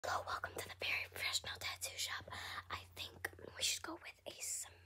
Hello, welcome to the Very Professional Tattoo Shop. I think we should go with a